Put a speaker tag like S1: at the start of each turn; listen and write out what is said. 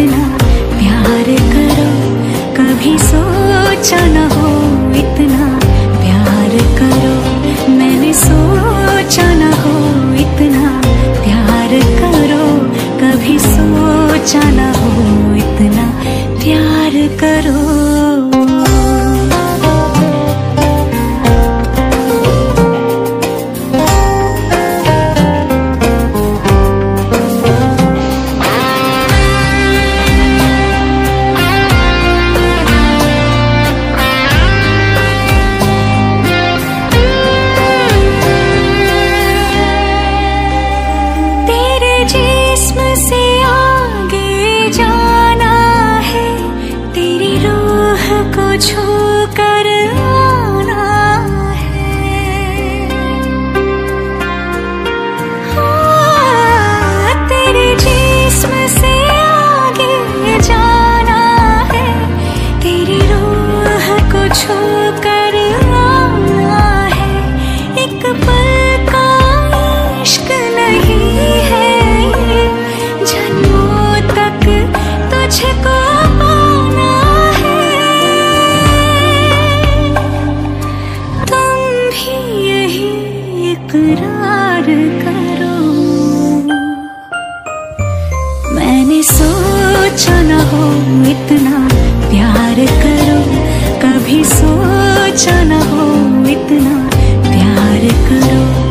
S1: इतना प्यार करो, कभी सोचा न हो इतना प्यार करो। मैंने सोचा न हो इतना प्यार करो, कभी सोचा न हो इतना प्यार करो। छू कर आना है, हाँ, तेरे जिस्म से आगे जाना है, तेरी रूह को छू कर आना है। एक पल का इश्क नहीं है ये, जन्मों तक तुझको इकरार करो। मैंने सोचा न हो इतना प्यार करो, कभी सोचा न हो इतना प्यार करो।